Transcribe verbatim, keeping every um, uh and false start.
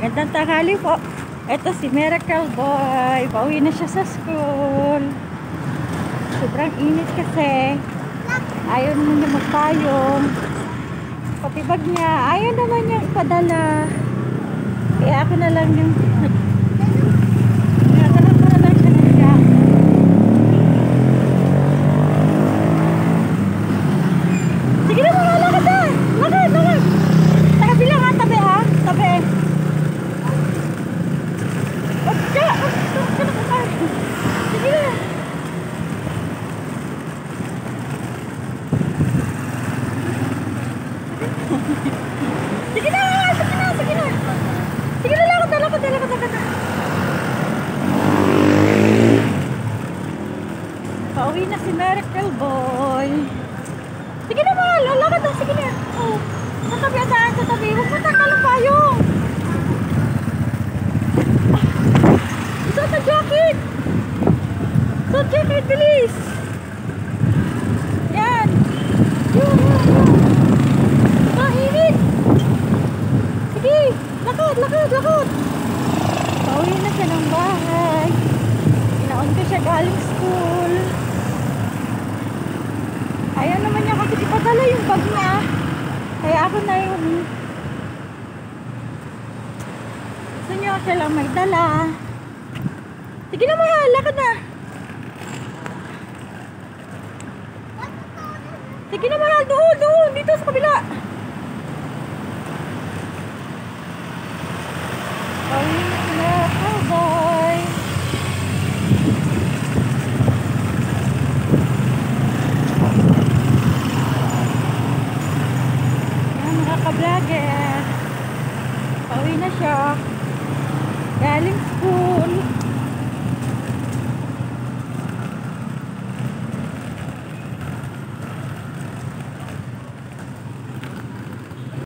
Gandang tanghali po. Ito si Miracle Boy. Pauwi na siya sa school. Sobrang init kasi. Ayaw naman niya magpayong. Pati bag niya, ayaw naman niya ipadala. Kaya ako na lang yung Nagdala ko na lang siya ng jacket. Sige na mga lakad na. Lakad, lakad. Sa kabila nga, tabi ha. Tabi. Huwag siya. Huwag siya nakakar. Sige na. Sige na, sige na, sige na. Sige na, lakad na, lakad na, lakad na, lakad na. Pauwi na si Miracle Boy. Sige na mahal, lakad na, sige na. Oh, sa tabi, saan, sa tabi. Huwag mo tanggal ang payong. Isuot ang jacket. Isuot jacket, bilis. Yan. Yun, yun, yun. Mainit. Sige, lakad, lakad, lakad. Pauwi na siya ng bahay. Inaon ko siya galing school. Ayaw naman niya kasi ipadala yung bag niya. Kaya ako na yung gusto niya siya lang may dala. Sige na mahal, lakad na. Sige na mahal, doon, doon, dito sa kabila. Pauwi na sila, cowboy. Yan, mga ka-vlogger. Pauwi na siya. Galing